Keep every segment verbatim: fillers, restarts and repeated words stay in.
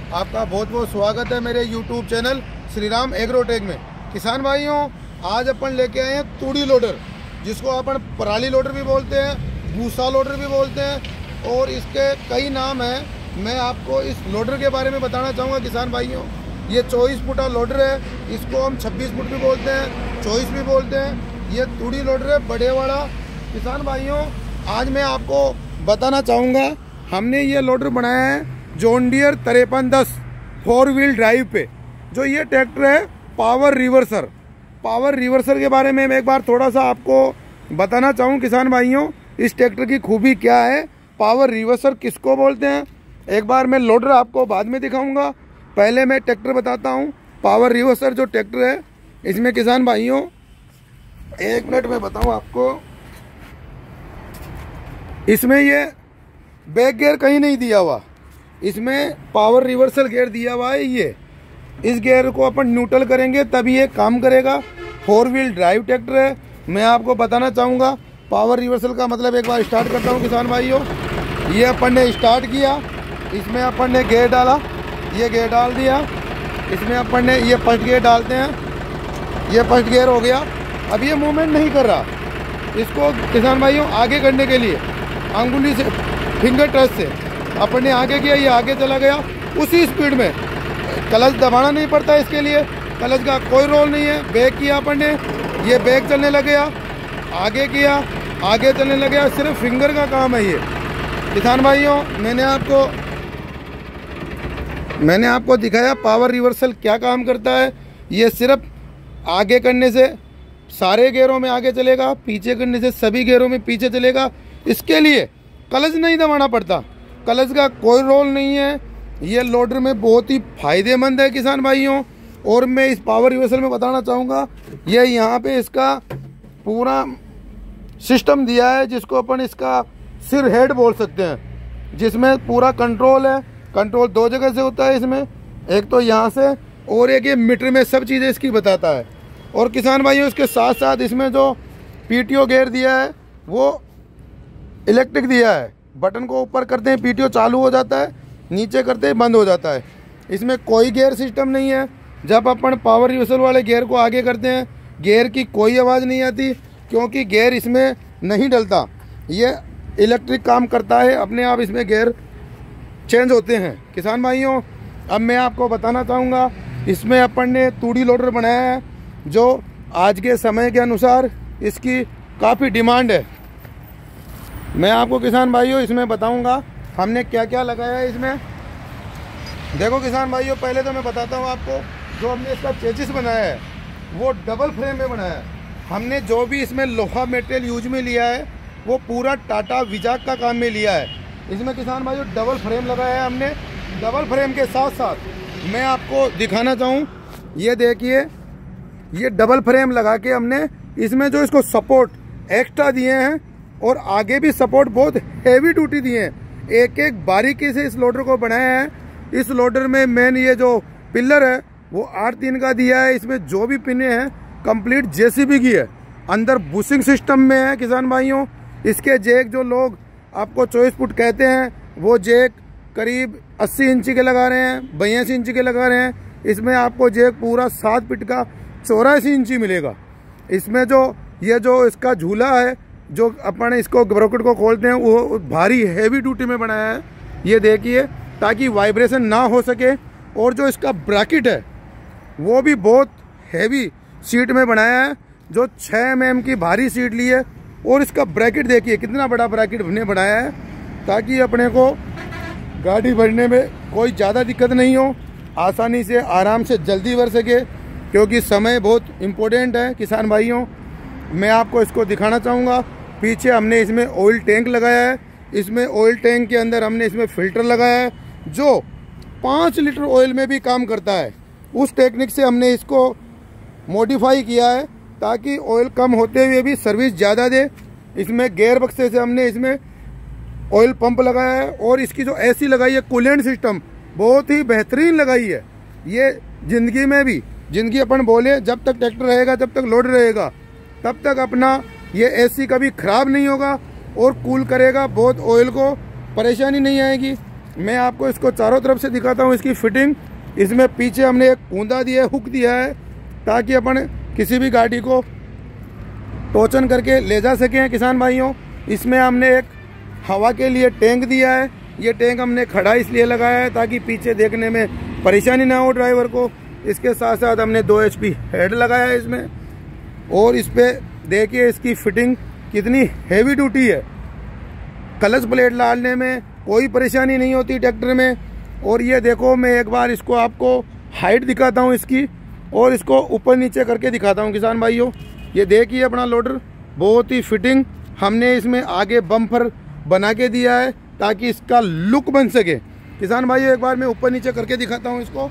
आपका बहुत बहुत स्वागत है मेरे YouTube channel Shri Ram Agrotech में। किसान भाइयों, आज अपन लेके आए हैं तूड़ी लोडर, जिसको अपन पराली लोडर भी बोलते हैं, भूसा लोडर भी बोलते हैं और इसके कई नाम हैं। मैं आपको इस लोडर के बारे में बताना चाहूँगा किसान भाइयों। ये चौबीस फुटा लोडर है, इसको हम छब्बीस फुट भी बोलते हैं, चौबीस भी बोलते हैं। ये तूड़ी लोडर है बड़े वाला। किसान भाइयों, आज मैं आपको बताना चाहूँगा, हमने ये लोडर बनाया है जॉन डियर तिरपन दस फोर व्हील ड्राइव पे। जो ये ट्रैक्टर है पावर रिवर्सर, पावर रिवर्सर के बारे में मैं एक बार थोड़ा सा आपको बताना चाहूँ किसान भाइयों, इस ट्रैक्टर की खूबी क्या है, पावर रिवर्सर किसको बोलते हैं। एक बार मैं लोडर आपको बाद में दिखाऊंगा, पहले मैं ट्रैक्टर बताता हूँ। पावर रिवर्सर जो ट्रैक्टर है, इसमें किसान भाइयों एक मिनट में बताऊँ आपको, इसमें ये बैक गियर कहीं नहीं दिया हुआ, इसमें पावर रिवर्सल गियर दिया हुआ है। ये इस गियर को अपन न्यूट्रल करेंगे तभी ये काम करेगा। फोर व्हील ड्राइव ट्रैक्टर है। मैं आपको बताना चाहूँगा पावर रिवर्सल का मतलब, एक बार स्टार्ट करता हूँ किसान भाइयों। ये अपन ने स्टार्ट किया, इसमें अपन ने गियर डाला, ये गियर डाल दिया, इसमें अपन ने ये फर्स्ट गियर डालते हैं, ये फर्स्ट गियर हो गया। अब ये मूवमेंट नहीं कर रहा, इसको किसान भाइयों आगे करने के लिए अंगुली से, फिंगर टच से अपन ने आगे किया, ये आगे चला गया उसी स्पीड में। क्लच दबाना नहीं पड़ता इसके लिए, क्लच का कोई रोल नहीं है। बैक किया अपन ने, ये बैक चलने लग गया, आगे किया, आगे चलने लग गया। सिर्फ फिंगर का काम है ये किसान भाइयों। मैंने आपको मैंने आपको दिखाया पावर रिवर्सल क्या काम करता है। ये सिर्फ आगे करने से सारे गियरों में आगे चलेगा, पीछे करने से सभी गियरों में पीछे चलेगा। इसके लिए क्लच नहीं दबाना पड़ता, क्लच का कोई रोल नहीं है। ये लोडर में बहुत ही फायदेमंद है किसान भाइयों। और मैं इस पावर रिवर्सल में बताना चाहूँगा, ये यहाँ पे इसका पूरा सिस्टम दिया है, जिसको अपन इसका सिर हेड बोल सकते हैं, जिसमें पूरा कंट्रोल है। कंट्रोल दो जगह से होता है इसमें, एक तो यहाँ से और एक ये मीटर में सब चीज़ें इसकी बताता है। और किसान भाइयों, इसके साथ साथ इसमें जो पीटीओ गियर दिया है वो इलेक्ट्रिक दिया है। बटन को ऊपर करते हैं पीटीओ चालू हो जाता है, नीचे करते हैं बंद हो जाता है। इसमें कोई गियर सिस्टम नहीं है। जब अपन पावर रिवर्सल वाले गियर को आगे करते हैं, गियर की कोई आवाज़ नहीं आती, क्योंकि गियर इसमें नहीं डलता। ये इलेक्ट्रिक काम करता है, अपने आप इसमें गियर चेंज होते हैं किसान भाइयों। अब मैं आपको बताना चाहूँगा, इसमें अपन ने तूड़ी लोडर बनाया है, जो आज के समय के अनुसार इसकी काफ़ी डिमांड है। मैं आपको किसान भाइयों इसमें बताऊंगा हमने क्या क्या लगाया है इसमें। देखो किसान भाइयों, पहले तो मैं बताता हूं आपको, जो हमने इसका चेसिस बनाया है वो डबल फ्रेम में बनाया है। हमने जो भी इसमें लोहा मटेरियल यूज में लिया है वो पूरा टाटा विजाक का काम में लिया है। इसमें किसान भाइयों डबल फ्रेम लगाया है हमने। डबल फ्रेम के साथ साथ मैं आपको दिखाना चाहूँ, ये देखिए, ये डबल फ्रेम लगा के हमने इसमें जो इसको सपोर्ट एक्स्ट्रा दिए हैं और आगे भी सपोर्ट बहुत हेवी ड्यूटी दिए हैं। एक एक बारीकी से इस लोडर को बनाया है। इस लोडर में मेन ये जो पिलर है वो आठ तीन का दिया है। इसमें जो भी पिने हैं कंप्लीट जेसीबी की है। अंदर बुशिंग सिस्टम में है किसान भाइयों। इसके जैक जो लोग आपको चौबीस फुट कहते हैं, वो जैक करीब अस्सी इंची के लगा रहे हैं, बयासी इंची के लगा रहे हैं। इसमें आपको जैक पूरा सात फीट का चौरासी इंची मिलेगा। इसमें जो ये जो इसका झूला है, जो अपन इसको ब्रॉकेट को खोलते हैं, वो भारी हैवी ड्यूटी में बनाया है। ये देखिए, ताकि वाइब्रेशन ना हो सके। और जो इसका ब्रैकेट है वो भी बहुत हैवी सीट में बनाया है, जो छः एम एम की भारी सीट ली है। और इसका ब्रैकेट देखिए कितना बड़ा ब्रैकेट हमने बनाया है, ताकि अपने को गाड़ी भरने में कोई ज़्यादा दिक्कत नहीं हो, आसानी से आराम से जल्दी भर सके, क्योंकि समय बहुत इम्पोर्टेंट है किसान भाइयों। मैं आपको इसको दिखाना चाहूँगा। पीछे हमने इसमें ऑयल टैंक लगाया है। इसमें ऑयल टैंक के अंदर हमने इसमें फ़िल्टर लगाया है, जो पाँच लीटर ऑयल में भी काम करता है। उस टेक्निक से हमने इसको मॉडिफाई किया है, ताकि ऑयल कम होते हुए भी सर्विस ज़्यादा दे। इसमें गेयर बक्से से हमने इसमें ऑयल पंप लगाया है। और इसकी जो एसी लगाई है, कूलेंट सिस्टम बहुत ही बेहतरीन लगाई है। ये ज़िंदगी में भी, ज़िंदगी अपन बोले, जब तक ट्रैक्टर रहेगा, जब तक लोड रहेगा, तब तक अपना ये एसी कभी ख़राब नहीं होगा और कूल करेगा बहुत, ऑयल को परेशानी नहीं आएगी। मैं आपको इसको चारों तरफ से दिखाता हूँ इसकी फिटिंग। इसमें पीछे हमने एक कूंदा दिया है, हुक दिया है, ताकि अपन किसी भी गाड़ी को टोचन करके ले जा सकें किसान भाइयों। इसमें हमने एक हवा के लिए टैंक दिया है। ये टैंक हमने खड़ा इसलिए लगाया है ताकि पीछे देखने में परेशानी ना हो ड्राइवर को। इसके साथ साथ हमने दो एच पी हेड लगाया है इसमें। और इस पे देखिए इसकी फिटिंग कितनी हैवी ड्यूटी है। क्लच प्लेट डालने में कोई परेशानी नहीं होती ट्रैक्टर में। और ये देखो, मैं एक बार इसको आपको हाइट दिखाता हूँ इसकी, और इसको ऊपर नीचे करके दिखाता हूँ किसान भाइयों। ये देखिए अपना लोडर, बहुत ही फिटिंग हमने इसमें आगे बम्पर बना के दिया है ताकि इसका लुक बन सके। किसान भाइयों एक बार मैं ऊपर नीचे करके दिखाता हूँ इसको।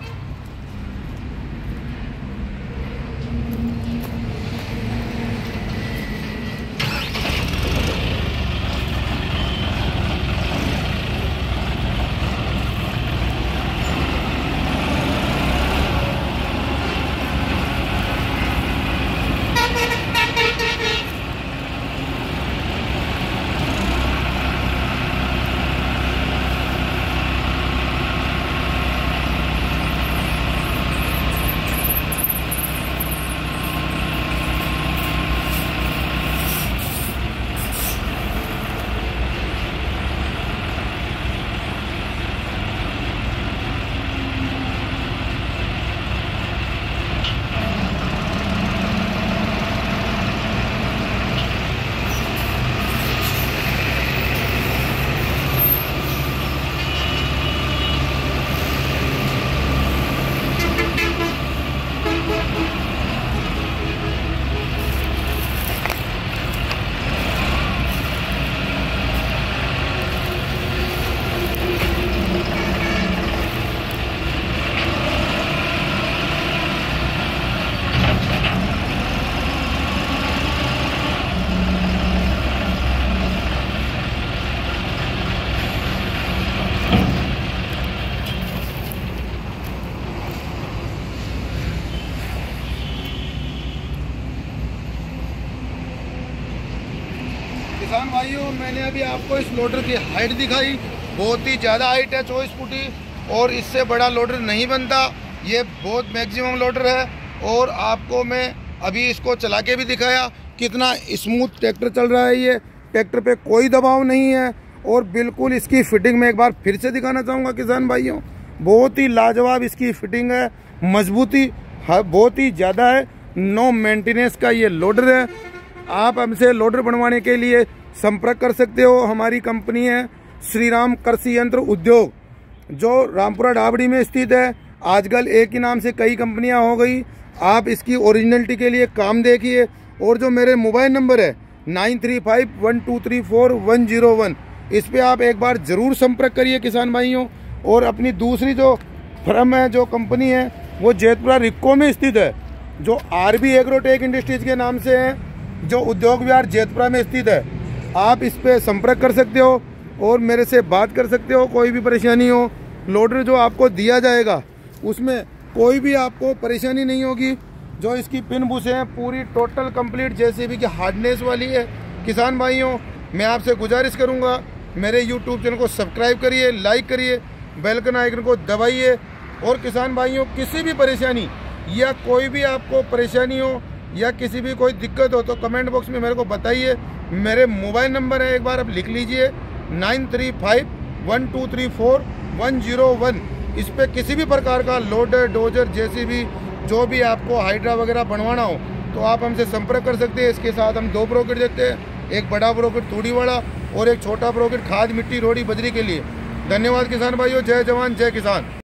किसान भाइयों, मैंने अभी आपको इस लोडर की हाइट दिखाई। बहुत ही ज़्यादा हाइट है, चौबीस फुटी, और इससे बड़ा लोडर नहीं बनता। ये बहुत मैक्सिमम लोडर है। और आपको मैं अभी इसको चला के भी दिखाया कितना स्मूथ ट्रैक्टर चल रहा है। ये ट्रैक्टर पे कोई दबाव नहीं है। और बिल्कुल इसकी फिटिंग में एक बार फिर से दिखाना चाहूँगा किसान भाइयों, बहुत ही लाजवाब इसकी फिटिंग है। मजबूती बहुत ही ज़्यादा है। नो मेंटेनेंस का ये लोडर है। आप हमसे लोडर बनवाने के लिए संपर्क कर सकते हो। हमारी कंपनी है श्री राम कृषि यंत्र उद्योग, जो रामपुरा डाबड़ी में स्थित है। आजकल एक ही नाम से कई कंपनियां हो गई। आप इसकी ओरिजिनलिटी के लिए काम देखिए। और जो मेरे मोबाइल नंबर है nine three five one two three four one zero one, इस पे आप एक बार ज़रूर संपर्क करिए किसान भाइयों। और अपनी दूसरी जो फर्म है, जो कंपनी है, वो जैतपुरा रिक्को में स्थित है, जो आर बी एग्रोटेक इंडस्ट्रीज के नाम से है, जो उद्योग विहार जैतपुरा में स्थित है। आप इस पे संपर्क कर सकते हो और मेरे से बात कर सकते हो। कोई भी परेशानी हो, लोडर जो आपको दिया जाएगा उसमें कोई भी आपको परेशानी नहीं होगी। जो इसकी पिन बुशें हैं पूरी टोटल कंप्लीट जेसीबी की हार्डनेस वाली है। किसान भाइयों, मैं आपसे गुजारिश करूंगा, मेरे यूट्यूब चैनल को सब्सक्राइब करिए, लाइक करिए, बेल के आइकन को दबाइए। और किसान भाइयों, किसी भी परेशानी या कोई भी आपको परेशानी हो या किसी भी कोई दिक्कत हो तो कमेंट बॉक्स में मेरे को बताइए। मेरे मोबाइल नंबर है, एक बार आप लिख लीजिए, nine three five one two three four one zero one. इस पे किसी भी प्रकार का लोडर, डोजर, जेसीबी, जो भी आपको हाइड्रा वगैरह बनवाना हो तो आप हमसे संपर्क कर सकते हैं। इसके साथ हम दो ब्रोकेट देते हैं, एक बड़ा ब्रोकेट तूड़ी वाला और एक छोटा ब्रोकेट खाद, मिट्टी, रोड़ी, बजरी के लिए। धन्यवाद किसान भाइयों। जय जवान जय किसान।